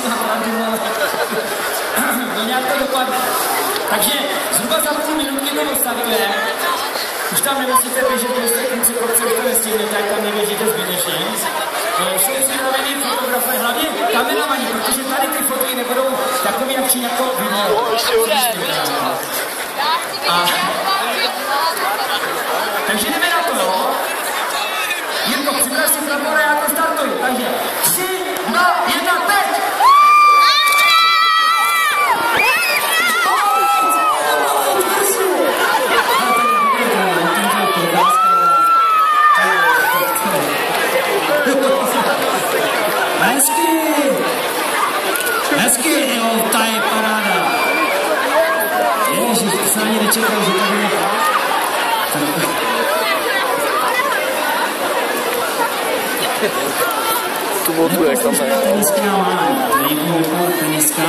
má pravdu, no nějak to dopadne. Takže zhruba za půl minutky to odstartuje. Už tam nemusíte běžet, jestli kluci kopce už to nestihnete, tak tam neběžíte zbytečně. Jsou připraveni fotografové, hlavně kameramani, protože tady ty fotky nebudou takový akční jako video. Takže jdeme na to, jo? Jirko, připrav si prapor a já to startuju. Takže 3, 2, 1, teď! Hezky, jo, ta je paráda. Ježiš, to jsem ani nečekal, že tady je. Tu vodu, jak tam je. Teniska má, teniska.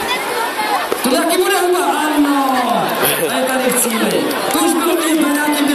To taky bude huba, ano. A je tady v cíli. To už bylo i v nějakém